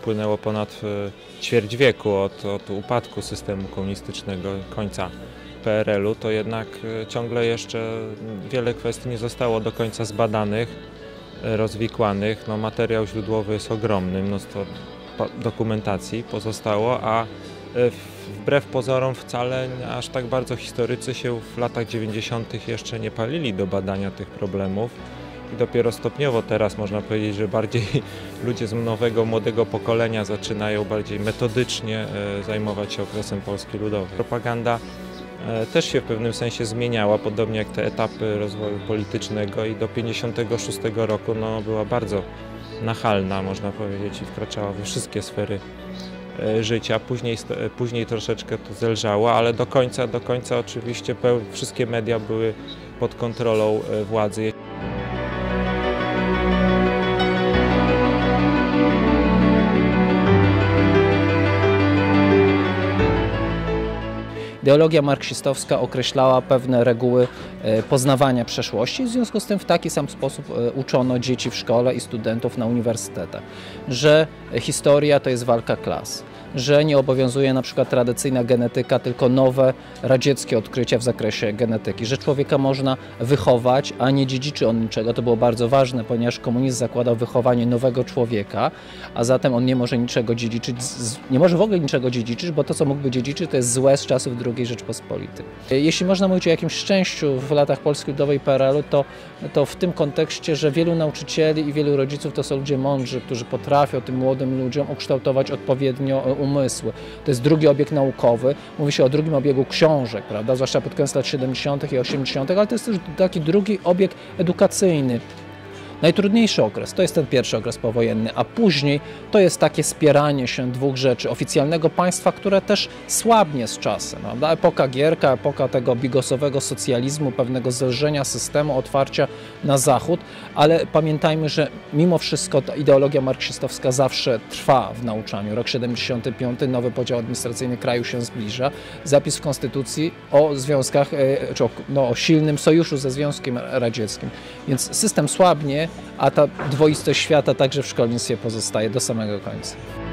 upłynęło ponad ćwierć wieku od upadku systemu komunistycznego, końca PRL-u, to jednak ciągle jeszcze wiele kwestii nie zostało do końca zbadanych, rozwikłanych. No, materiał źródłowy jest ogromny, mnóstwo dokumentacji pozostało, a wbrew pozorom wcale aż tak bardzo historycy się w latach 90. jeszcze nie palili do badania tych problemów. I dopiero stopniowo teraz można powiedzieć, że bardziej ludzie z nowego, młodego pokolenia zaczynają bardziej metodycznie zajmować się okresem Polski Ludowej. Propaganda też się w pewnym sensie zmieniała, podobnie jak te etapy rozwoju politycznego, i do 1956 roku była bardzo nachalna, można powiedzieć, i wkraczała we wszystkie sfery życia. Później troszeczkę to zelżało, ale do końca oczywiście wszystkie media były pod kontrolą władzy. Ideologia marksistowska określała pewne reguły poznawania przeszłości, w związku z tym w taki sam sposób uczono dzieci w szkole i studentów na uniwersytetach, że historia to jest walka klas, że nie obowiązuje na przykład tradycyjna genetyka, tylko nowe radzieckie odkrycia w zakresie genetyki, że człowieka można wychować, a nie dziedziczy on niczego. To było bardzo ważne, ponieważ komunizm zakładał wychowanie nowego człowieka, a zatem on nie może niczego dziedziczyć, nie może w ogóle niczego dziedziczyć, bo to, co mógłby dziedziczyć, to jest złe z czasów II Rzeczpospolitej. Jeśli można mówić o jakimś szczęściu w latach Polski Ludowej PRL-u, to w tym kontekście, że wielu nauczycieli i wielu rodziców to są ludzie mądrzy, którzy potrafią tym młodym ludziom ukształtować odpowiednio umysły. To jest drugi obieg naukowy. Mówi się o drugim obiegu książek, prawda? Zwłaszcza pod koniec lat 70. i 80., ale to jest też taki drugi obieg edukacyjny. Najtrudniejszy okres to jest ten pierwszy okres powojenny, a później to jest takie spieranie się dwóch rzeczy. Oficjalnego państwa, które też słabnie z czasem. Prawda? Epoka Gierka, epoka tego bigosowego socjalizmu, pewnego zelżenia systemu, otwarcia na zachód, ale pamiętajmy, że mimo wszystko ta ideologia marksistowska zawsze trwa w nauczaniu. Rok 75, nowy podział administracyjny kraju się zbliża. Zapis w Konstytucji o związkach, czy o silnym sojuszu ze Związkiem Radzieckim. Więc system słabnie, a ta dwoistość świata także w szkolnictwie pozostaje do samego końca.